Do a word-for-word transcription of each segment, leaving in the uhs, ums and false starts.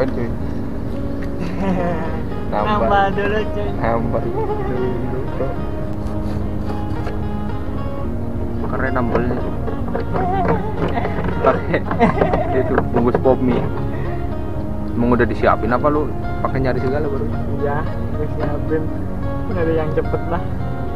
ngapain cuy? Nambah, Nambah dulu cuy. nambah dulu bro. Keren nambelnya tuh. Pakai itu bungkus pop mie. Emang udah disiapin apa lu? Pakai nyari segala baru? Iya, gue siapin. Nyari yang cepet lah.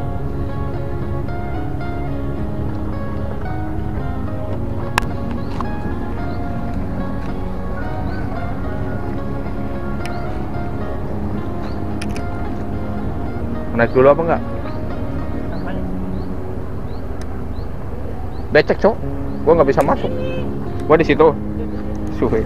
Naik dulu apa enggak? Becek cok, gua nggak bisa masuk. Gua di situ. Suwe.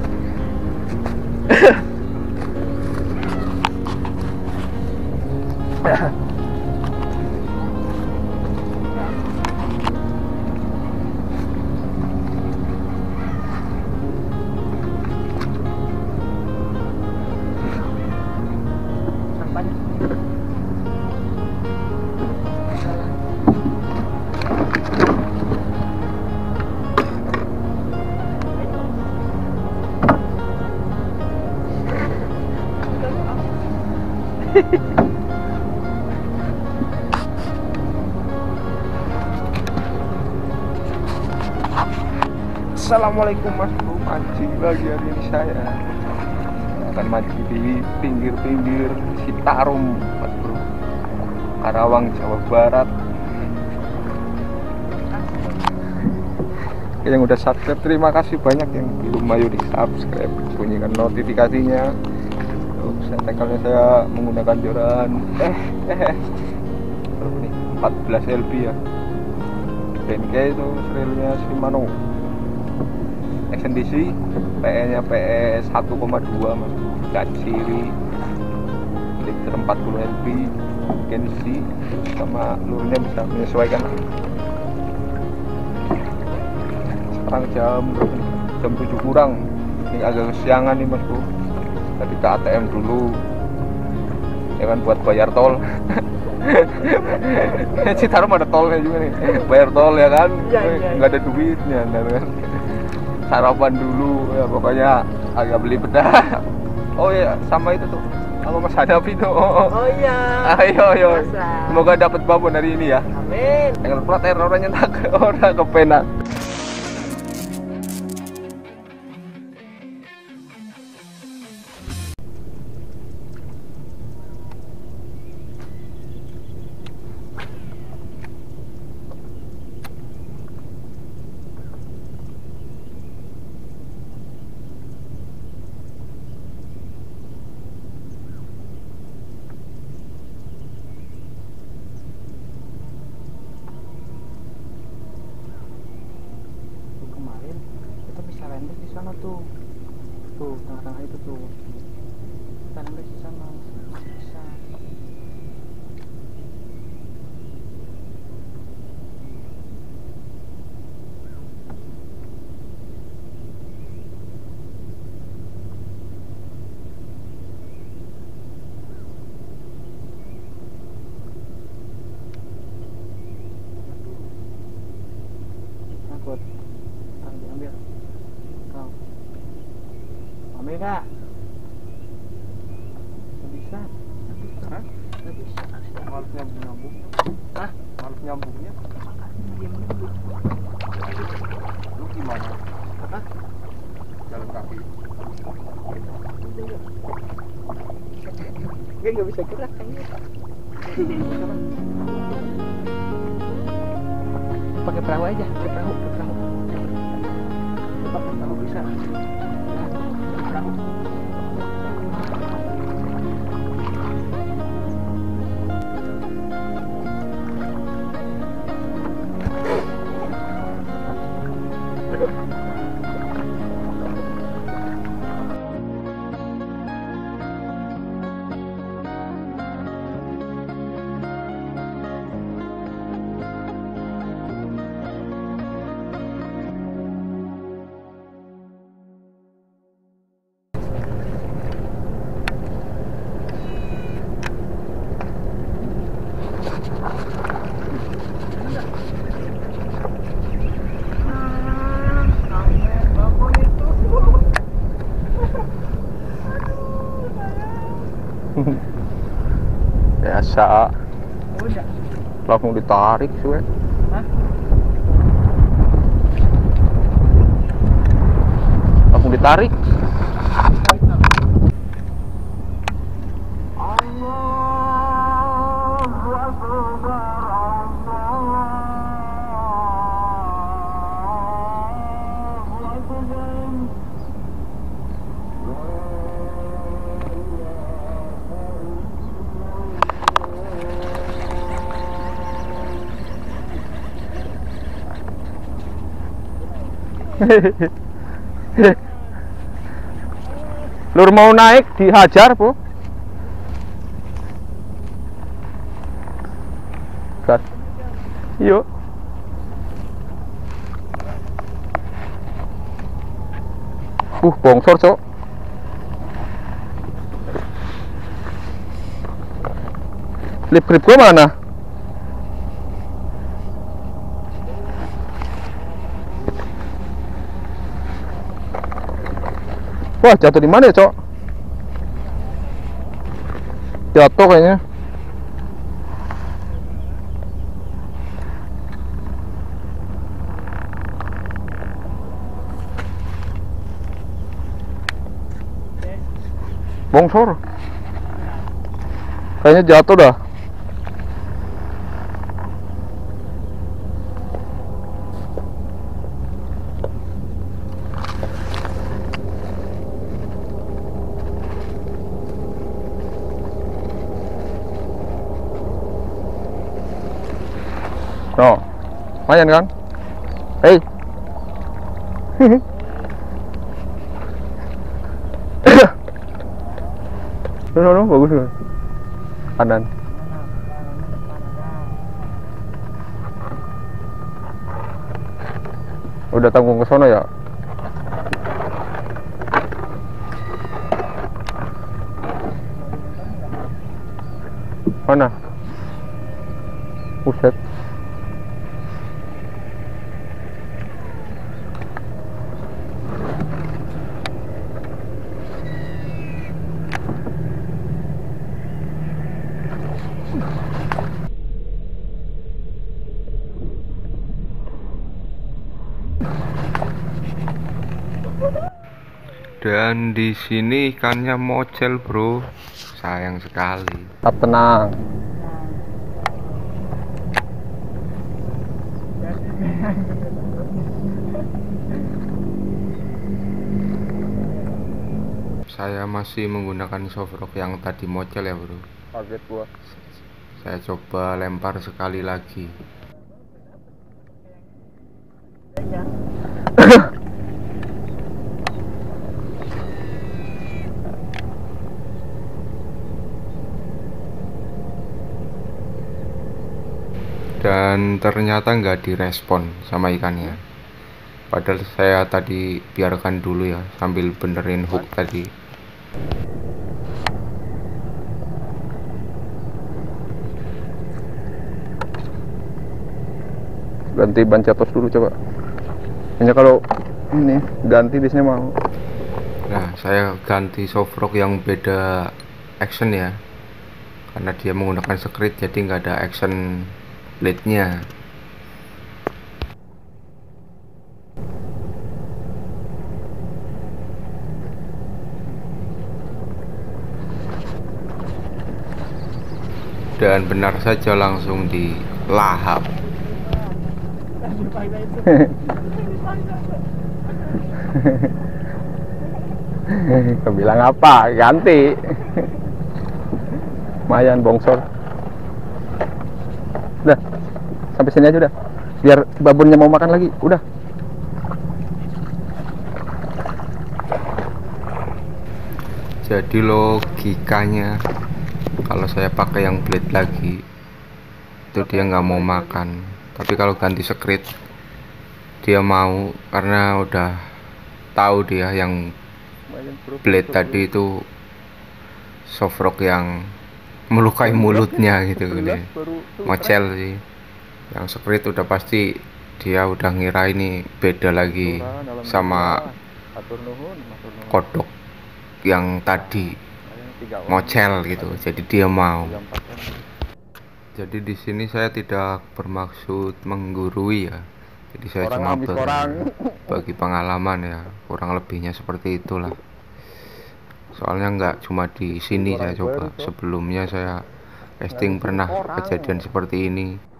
Assalamualaikum mas bro, mancing lagi hari ini saya akan mancing di pinggir-pinggir Citarum mas bro, Karawang Jawa Barat. Yang udah subscribe terima kasih banyak, yang belum ayo di subscribe, bunyikan notifikasinya. Tuh, saya tackle-nya saya menggunakan joran eh eh berapa nih, empat belas L B ya, bengke itu serialnya Shimano X N D C, P E nya P E satu koma dua mas, Gatsiri, liter empat puluh L B, Gensi, sama lurnya bisa menyesuaikan. Sekarang jam jam tujuh kurang, ini agak kesiangan nih mas bro. Tadi ke A T M dulu ya kan, buat bayar tol. Citarum ada tolnya juga nih, bayar tol ya kan, ya, ya, nggak ada duitnya kan. Sarapan dulu ya, pokoknya agak beli bedak. Oh ya, sama itu tuh, sama Mas Hanafi tuh. Oh iya. Ayo ayo, Masa. semoga dapat babon hari ini ya. Amin. Yang plat air orangnya tak orang kepenak. Kemarin kita bisa landing di sana tuh. Tuh, tengah-tengah itu tuh. Kita landing di sana. Bisa. Takut. Ntar diambil. Kau. Ambil kak. Nggak bisa. Nggak bisa. Hah? Nggak bisa. Malas nyambung nyambung. Hah? Malas nyambungnya. Diam dulu. Lu gimana? Apa? Jalan kaki. Gue nggak bisa gerak kayaknya. Pakai perahu aja, pakai perahu, pakai perahu. Pakai perahu bisa. Nah, pakai perahu. bisa. Udah. Langsung ditarik cuy. Hah? Langsung ditarik. Lur mau naik dihajar bu. Gas. Yuk. Uh, bongsor cok. Lip grip gua mana? Wah, jatuh di mana ya, Cok? Jatuh kayaknya. Bongsor. Kayaknya jatuh dah. No, lumayan kan? Hei. No, no, no, bagus loh. Kanan. Udah tanggung ke sono ya? Mana? Buset. Dan di sini ikannya mocel, bro. Sayang sekali. Tetap tenang. Saya masih menggunakan soft rock yang tadi mocel ya, bro. Kaget gua. Saya coba lempar sekali lagi. Dan ternyata nggak direspon sama ikannya. Padahal saya tadi biarkan dulu ya sambil benerin hook tadi. Ganti ban catos dulu coba. Hanya kalau ini ganti biasanya mau. Nah, saya ganti soft rock yang beda action ya, karena dia menggunakan skrit jadi nggak ada action blade-nya. Dan benar saja langsung dilahap. Kau bilang apa? Ganti. Lumayan bongsor. Udah, sampai sini aja udah. Biar babonnya mau makan lagi. Udah. Jadi logikanya kalau saya pakai yang blade lagi itu dia nggak mau makan. Tapi kalau ganti skrit dia mau, karena udah tahu dia yang blade tadi itu soft rock yang melukai mulutnya gitu gini. Mocel sih. Yang skrit udah pasti dia udah ngira ini beda lagi sama kodok yang tadi mocel gitu, jadi dia mau. Jadi di sini saya tidak bermaksud menggurui ya. Jadi saya Orang cuma habis orang. berbagi pengalaman ya, kurang lebihnya seperti itulah. Soalnya nggak cuma di sini saya coba, sebelumnya saya casting pernah kejadian seperti ini.